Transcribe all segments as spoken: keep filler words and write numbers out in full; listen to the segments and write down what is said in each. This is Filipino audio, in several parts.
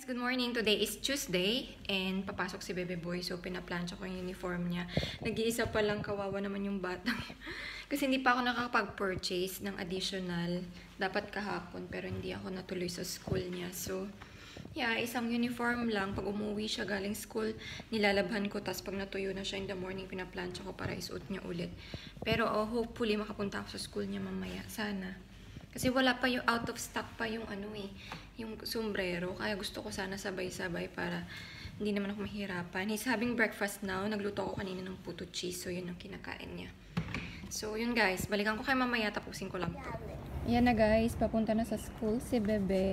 Good morning. Today is Tuesday and papasok si Bebe Boy, so pinaplansya ko yung uniform niya. Nag-iisa pa lang, kawawa naman yung bata. Kasi hindi pa ako nakakapag-purchase ng additional. Dapat kahapon pero hindi ako natuloy sa school niya. So, yeah, isang uniform lang. Pag umuwi siya galing school, nilalabhan ko. Tapos pag natuyo na siya in the morning, pinaplansya ko para isuot niya ulit. Pero oh, hopefully makapunta ako sa school niya mamaya. Sana. Kasi wala pa yung out of stock pa yung ano eh, yung sombrero. Kaya gusto ko sana sabay-sabay para hindi naman ako mahirapan. He's having breakfast now. Nagluto ako kanina ng puto cheese. So, yun ang kinakain niya. So, yun guys. Balikan ko kayo mamaya. Tapusin ko lang to. Yan na guys. Papunta na sa school si Bebe.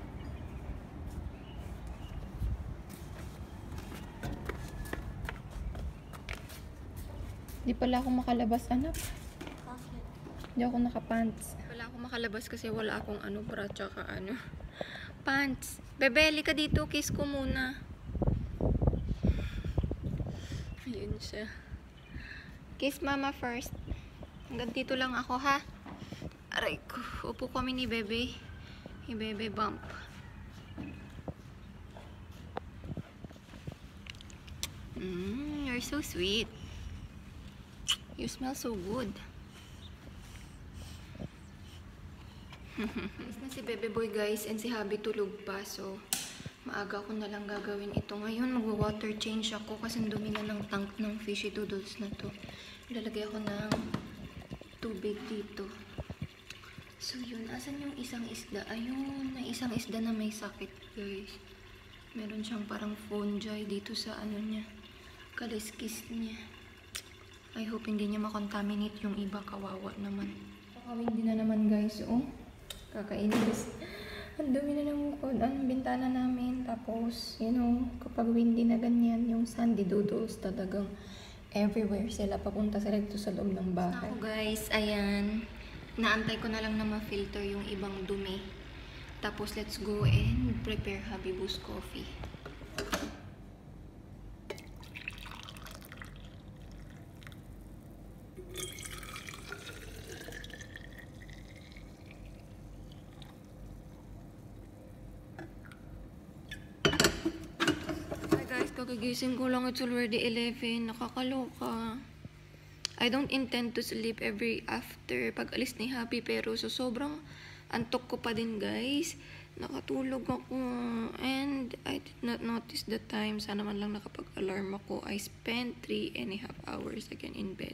Di pala ako makalabas, anak. Hindi ako nakapants. Wala ako makalabas kasi wala akong ano, bra, tsaka ano, pants. Bebe, lika dito. Kiss ko muna. Ayun siya. Kiss mama first. Hanggang dito lang ako, ha? Aray ko. Upo kami ni Bebe. Ni Bebe bump. Mmm, you're so sweet. You smell so good. Alis na si Bebe Boy guys and si Habi tulog pa, so maaga ko na lang gagawin ito. Ngayon mag-water change ako kasi dumi na ng tank ng fishy doodles na to. Ilalagay ako ng tubig dito. So yun, asan yung isang isda? Ayun, na isang isda na may sakit guys. Meron siyang parang fungi dito sa ano niya, kaliskis niya. I hope hindi niya makontaminate yung iba, kawawa naman. Kakawindi na naman guys, oh. Kakainis. Ang dumi na ng ang bintana namin. Tapos, you know, kapag windy na ganyan, yung sandy doodles talagang everywhere sila. Papunta sila dito sa loob ng bahay. Ako guys, ayan. Naantay ko na lang na ma-filter yung ibang dumi. Tapos, let's go and prepare Habibus coffee. Kagising ko lang, it's already eleven. Nakakaloka. I don't intend to sleep every after pag alis ni Happy, pero so sobrang antok ko pa din guys. Nakatulog ako and I did not notice the time. Sana man lang nakapag-alarm ako. I spent three and a half hours again in bed.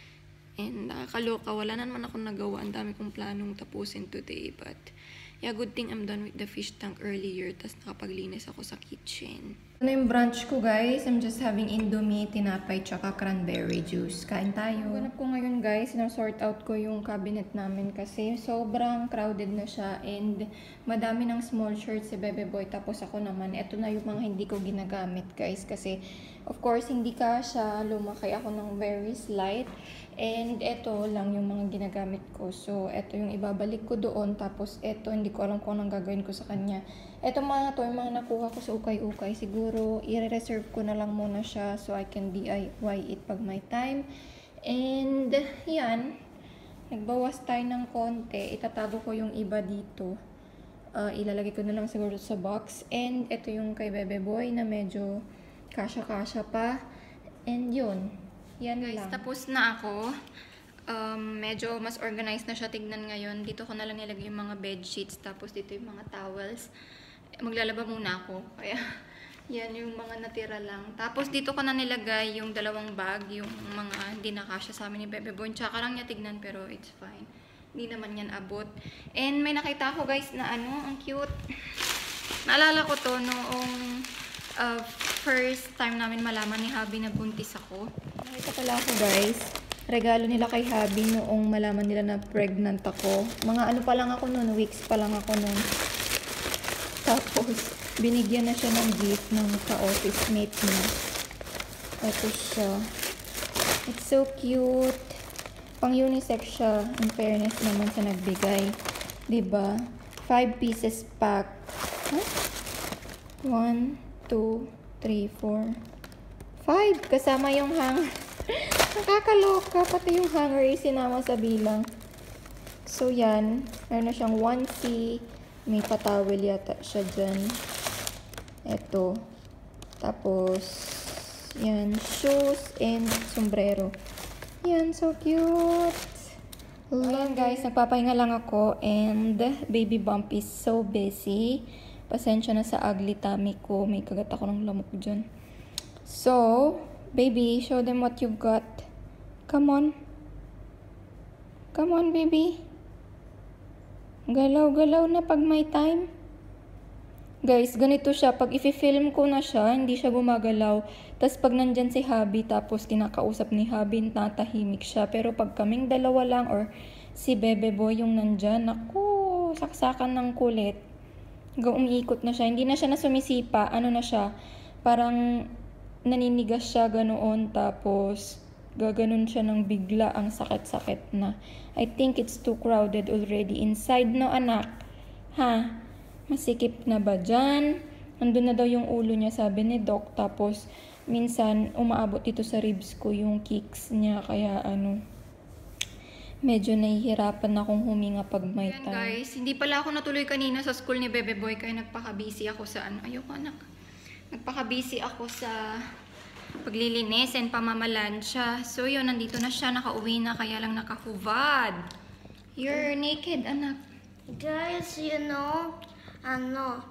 And nakakaloka. Wala na naman akong nagawa. Ang dami kong planong tapusin today, but yeah, good thing I'm done with the fish tank earlier. Tapos nakapaglinis ako sa kitchen. Ano yung brunch ko guys? I'm just having indomie, tinapay, tsaka cranberry juice. Kain tayo. Ganap ko ngayon guys, sinasort out ko yung cabinet namin kasi sobrang crowded na siya and madami ng small shirts si Bebe Boy. Tapos ako naman, eto na yung mga hindi ko ginagamit guys kasi of course hindi ka siya lumaki ako ng very slight and eto lang yung mga ginagamit ko. So eto yung ibabalik ko doon, tapos eto hindi ko alam kung anong gagawin ko sa kanya. Eto mga to, yung mga nakuha ko sa ukay-ukay, siguro i-reserve ko na lang muna siya so I can D I Y it pag may time. And yan, nagbawas tayo ng konti. Itatago ko yung iba dito. Uh, ilalagay ko na lang siguro sa box. And eto yung kay Bebe Boy na medyo kasya-kasya pa. And yun, yan guys, lang. Tapos na ako. Um, medyo mas organized na siya tignan ngayon. Dito ko na lang nilagay yung mga bed sheets. Tapos dito yung mga towels. Maglalaba muna ako. Kaya, yan yung mga natira lang. Tapos dito ko na nilagay yung dalawang bag. Yung mga hindi nakasya sa amin ni Bebe Boy. Tsaka lang niya tignan pero it's fine. Hindi naman yan abot. And may nakita ko guys na ano, ang cute. Naalala ko to noong uh, first time namin malaman ni Habi na buntis ako. Nakita pala ako guys. Regalo nila kay Habi noong malaman nila na pregnant ako. Mga ano pa lang ako noon, weeks pa lang ako noon. Tapos, binigyan na siya ng gift ng ka-office mate niya. Ito siya. It's so cute. Pang unisex siya. In fairness naman sa nagbigay. Diba? Five pieces pack. Huh? One, two, three, four, five. Kasama yung hanger. Nakakaloka. Pati yung hanger ay sinama sa bilang. So, yan. Meron na siyang onesie. May patawel yata siya dyan. Ito. Tapos, yan, shoes and sombrero. Yan, so cute. Ayan guys, nagpapahinga lang ako and baby bump is so busy. Pasensya na sa ugly tummy ko. May kagat ako ng lamok dyan. So, baby, show them what you've got. Come on. Come on, baby. Galaw-galaw na pag may time. Guys, ganito siya. Pag i-film ko na siya, hindi siya gumagalaw. Tapos pag nandyan si hubby, tapos kinakausap ni hubby, natahimik siya. Pero pag kaming dalawa lang or si bebe boy yung nandyan, naku, saksakan ng kulit. Umiikot na siya. Hindi na siya na sumisipa. Ano na siya? Parang naninigas siya ganoon. Tapos gaganon siya ng bigla. Ang sakit-sakit na. I think it's too crowded already inside, no anak? Ha? Masikip na ba dyan? Nandun na daw yung ulo niya, sabi ni Doc. Tapos minsan umaabot dito sa ribs ko yung kicks niya. Kaya ano, medyo nahihirapan akong huminga pag may time. Guys, hindi pala ako natuloy kanina sa school ni Bebe Boy kaya nagpaka-busy ako sa ano. Ayoko anak. Nagpaka-busy ako sa paglilinis and pamamalansya. So yun, nandito na siya. Nakauwi na kaya lang nakahubad. You're naked, anak. Guys, you know, ano,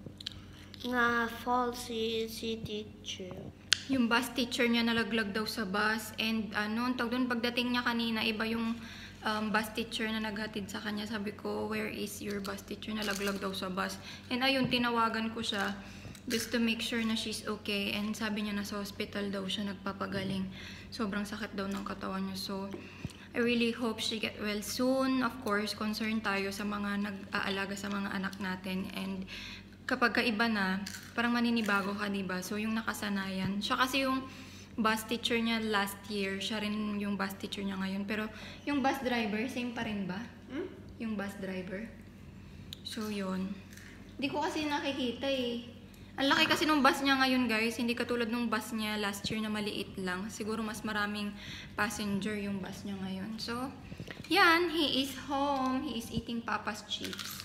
nga fall si, si teacher. Yung bus teacher niya nalaglag daw sa bus. And ano, tawag doon, pagdating niya kanina, iba yung um, bus teacher na naghatid sa kanya. Sabi ko, where is your bus teacher? Nalaglag daw sa bus. And ayun, tinawagan ko siya just to make sure na she's okay. And sabi niya nasa hospital daw siya nagpapagaling. Sobrang sakit daw ng katawan niya. So, I really hope she get well soon. Of course, concerned tayo sa mga nag-aalaga sa mga anak natin. And kapag kaiba na, parang maninibago ka, diba? So, yung nakasanayan. Siya kasi yung bus teacher niya last year. Siya rin yung bus teacher niya ngayon. Pero, yung bus driver, same pa rin ba? Hmm? Yung bus driver. So, yun. Hindi ko kasi nakikita eh. Ang laki kasi nung bus niya ngayon, guys. Hindi katulad nung bus niya last year na maliit lang. Siguro mas maraming passenger yung bus niya ngayon. So, yan. He is home. He is eating Papa's chips.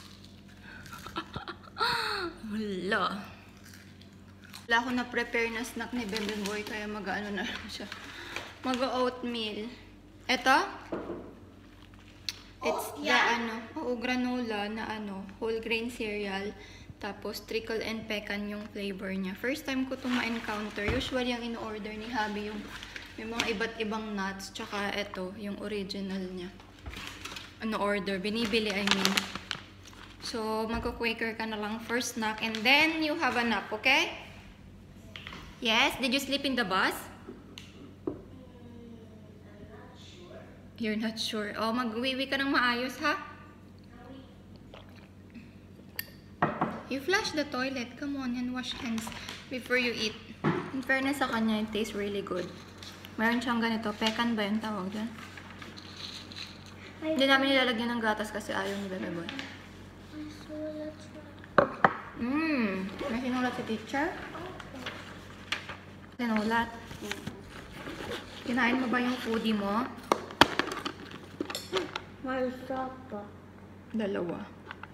Wala. Wala ako na-prepare na snack ni Bebe Boy. Kaya mag-ano na lang siya. Mag-oatmeal. Ito? It's Oh, the yeah. ano. Oo, granola na ano. Whole grain cereal. Tapos, trickle and pecan yung flavor niya. First time ko itong ma-encounter. Usually, ang in-order ni Hubby yung, yung mga iba't ibang nuts. Tsaka ito, yung original niya. Ano order? Binibili, I mean. So, magko-Quaker ka na lang for snack. And then, you have a nap, okay? Yes? Did you sleep in the bus? You're not sure. Oh, mag-wiwi ka ng maayos, ha? You flush the toilet. Come on and wash hands before you eat. In fairness sa kanya, it tastes really good. Meron siyang ganito. Pecan ba yung tawag dyan? Hindi namin nilalagyan ng gatas kasi ayaw ni Bebe Boy. Mmm. May sinulat si teacher? Sinulat? Kinain mo ba yung foodie mo? May sapa. Dalawa.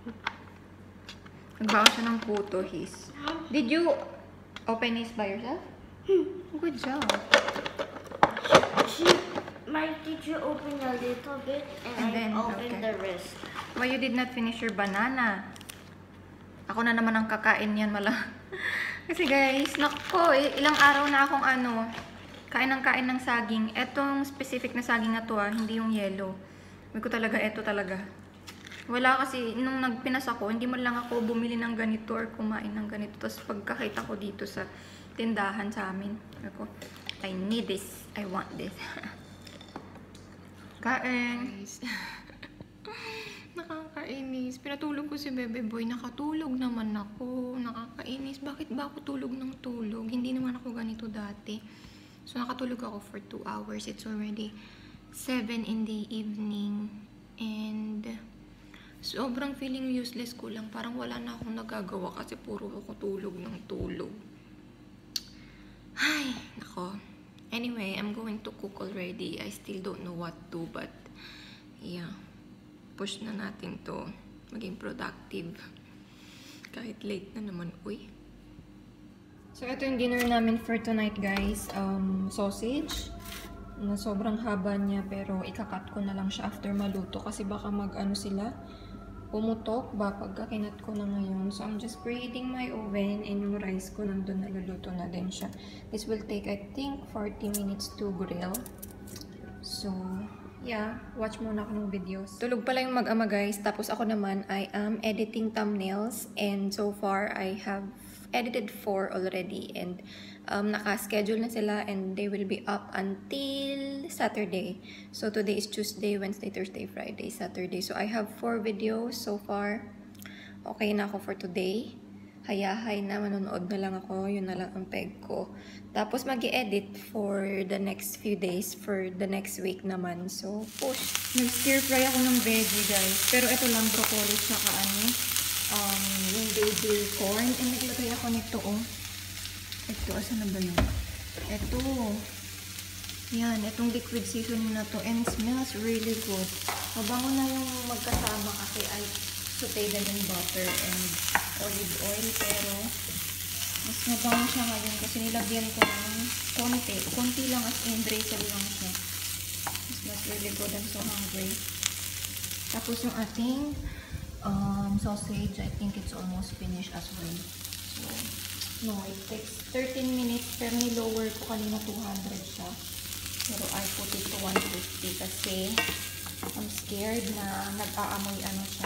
Nagbaon siya ng puto, his. Did you open his by yourself? Good job. She, my teacher opened a little bit and, And I then, opened okay. the rest. Why you did not finish your banana? Ako na naman ang kakain yan, mala. Kasi guys, nako, ilang araw na akong ano, kain ng kain ng saging. Etong specific na saging na to ah, hindi yung yellow. May ko talaga, eto talaga. Wala kasi, nung nagpinas ako, hindi man lang ako bumili ng ganito or kumain ng ganito. Tapos pagkakita ko dito sa tindahan sa amin, ako, I need this. I want this. Kain. Nakakainis. Pinatulog ko si Bebe Boy. Nakatulog naman ako. Nakakainis. Bakit ba ako tulog ng tulog? Hindi naman ako ganito dati. So, nakatulog ako for two hours. It's already seven in the evening. And sobrang feeling useless ko lang. Parang wala na akong nagagawa kasi puro ako tulog ng tulog. Ay, nako. Anyway, I'm going to cook already. I still don't know what to, but yeah. Push na natin to maging productive. Kahit late na naman. Uy. So, ito yung dinner namin for tonight, guys. Um, sausage. Na sobrang haba niya, pero ikakat ko na lang siya after maluto. Kasi baka mag-ano sila, pumutok ba pagka kinat ko na ngayon. So, I'm just preheating my oven and yung rice ko nandun naluluto na din siya. This will take, I think, forty minutes to grill. So, yeah. Watch muna ako ng videos. Tulog pala yung mag-ama, guys. Tapos ako naman, I am editing thumbnails. And so far, I have edited four already. And um, naka-schedule na sila. And they will be up until Saturday. So, today is Tuesday, Wednesday, Thursday, Friday, Saturday. So, I have four videos so far. Okay na ako for today. Hayahay na, manonood na lang ako. Yun na lang ang peg ko. Tapos, mag-i-edit for the next few days. For the next week naman. So, push. Nag-stir fry ako ng veggie, guys. Pero ito lang, broccoli, tsaka ano, um, yung baby corn. And naglagay ako nito, oh. Ito, asan na ba yun? Ito. Yan, itong liquid seasoning na to. And it smells really good. Mabango na yung magkasama kasi I sauteed na yung butter and olive oil. Pero, mas mabango siya ngayon kasi nilagyan ko ng konti. Konti lang as in, drizzle lang siya. It smells really good. I'm so hungry. Tapos yung ating um, sausage, I think it's almost finished as well. So, no, it takes thirteen minutes. Pero nilower ko kanina two hundred siya. Pero I put it to one fifty kasi I'm scared na nag-aamoy ano siya.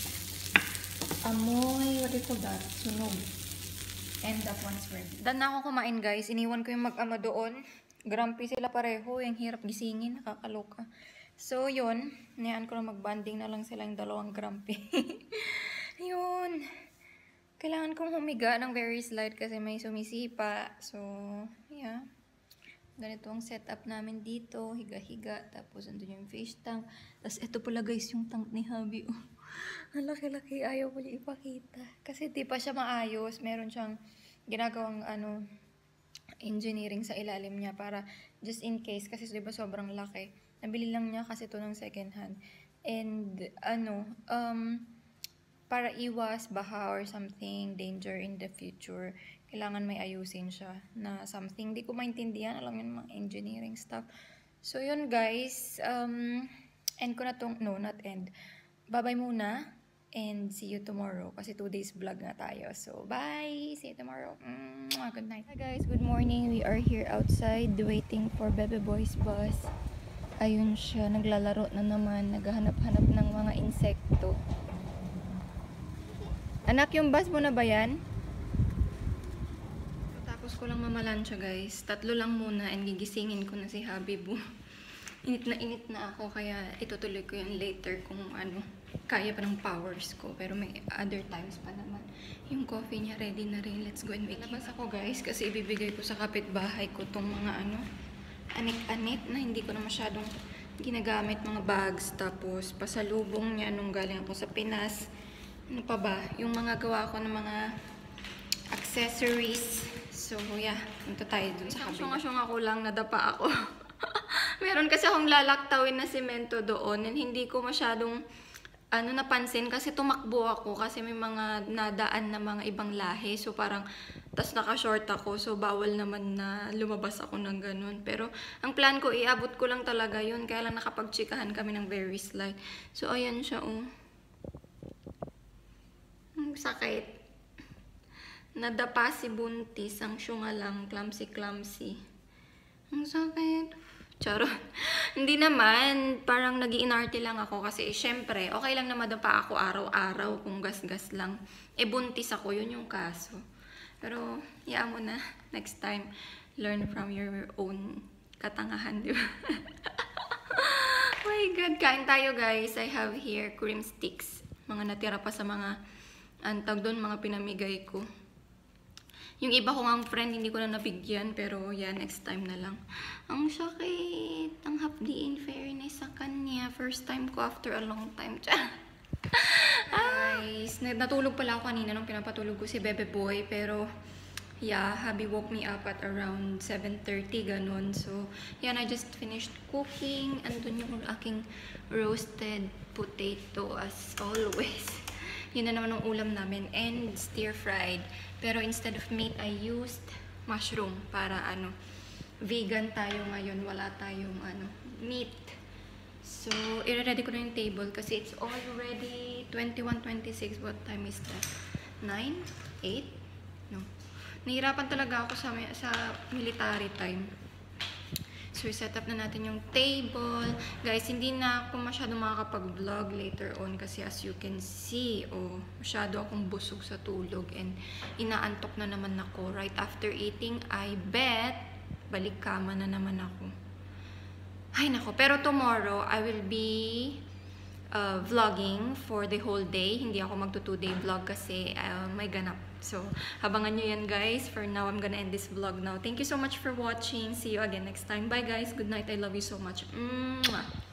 Amoy, what do you call that? Sunog. And that one's ready. Dan na ako kumain, guys. Iniwan ko yung mag-ama doon. Grumpy sila pareho. Yung hirap gisingin. Nakakaloka. So, yun. Nayaan ko na mag-banding na lang sila yung dalawang grumpy. Yun. Kailangan kong humiga ng very slight kasi may sumisipa. So, yeah. Ganito ang setup namin dito. Higa-higa. Tapos, andun yung fish tank. Tapos, ito pala, guys, yung tank ni Habi. Oh. Ang laki-laki. Ayaw ko ipakita. Kasi di pa siya maayos. Meron siyang ginagawang ano, engineering sa ilalim niya para just in case. Kasi di ba sobrang laki. Nabili lang niya kasi ito ng second hand. And ano, um, para iwas baha or something, danger in the future, kailangan may ayusin siya na something. Di ko maintindihan. Alam yun mga engineering stuff. So yun, guys. Um, end ko na tong, no, not end. Bye-bye muna. And see you tomorrow. Kasi two days vlog na tayo. So, bye! See you tomorrow. Mwah, good night. Hi guys, good morning. We are here outside waiting for Bebe Boy's bus. Ayun siya. Naglalaro na naman. Naghahanap-hanap ng mga insekto. Anak, yung bus mo na ba yan? Tapos ko lang mamalansya, guys. Tatlo lang muna and gigisingin ko na si Habibu. Init na init na ako, kaya itutuloy ko yan later kung ano, kaya pa ng powers ko. Pero may other times pa naman. Yung coffee niya ready na rin. Let's go and make it. Labas ako, guys, kasi ibibigay ko sa kapitbahay ko tong mga ano, anik-anik na hindi ko na masyadong ginagamit, mga bags. Tapos pasalubong niya nung galing ako sa Pinas. Ano pa ba? Yung mga gawa ko ng mga accessories. So, yeah. Punta tayo dun sa kabila. Syunga-syunga ko lang, nadapa ako. Meron kasi akong lalaktawin na semento doon and hindi ko masyadong ano napansin kasi tumakbo ako kasi may mga nadaan na mga ibang lahi. So parang tas naka-short ako, so bawal naman na lumabas ako ng ganun. Pero ang plan ko, iabot ko lang talaga yun. Kaya lang nakapagtsikahan kami ng very slight. So ayan siya, oh. Ang sakit. Nadapa si Buntis. Ang syunga lang. Clumsy-clumsy. Ang sakit. Charot. Hindi naman. Parang nag-iinarte lang ako kasi syempre, okay lang na madapa ako araw-araw kung gas-gas lang. E buntis ako, yun yung kaso. Pero, yaan mo na. Next time, learn from your own katangahan, di ba? Oh my God. Kain tayo, guys. I have here cream sticks. Mga natira pa sa mga, antag doon, mga pinamigay ko. Yung iba ko ngang friend, hindi ko na nabigyan. Pero, yeah, next time na lang. Ang sakit. Ang hapdi in fairness sa kanya. First time ko after a long time. Guys, natulog pala ako kanina nung pinapatulog ko si Bebe Boy. Pero, yeah, hubby woke me up at around seven thirty, ganun. So, yan, I just finished cooking. Andun yung aking roasted potato as always. Yun na naman ang ulam namin. And stir-fried. Pero instead of meat, I used mushroom. Para ano, vegan tayo ngayon. Wala tayong ano, meat. So, i-ready ko na yung table kasi it's already twenty-one twenty-six. What time is that? nine? eight? No. Nahirapan talaga ako sa, sa military time. So, set up na natin yung table. Guys, hindi na ako masyado makakapag-vlog later on kasi as you can see, oh, masyado akong busog sa tulog and inaantok na naman ako. Right after eating, I bet, balik kama na naman ako. Ay, nako. Pero tomorrow, I will be uh, vlogging for the whole day. Hindi ako magto-two-day vlog kasi uh, may ganap. So, habangan nyo yan, guys. For now, I'm gonna end this vlog now. Thank you so much for watching. See you again next time. Bye, guys. Good night. I love you so much. Mwah!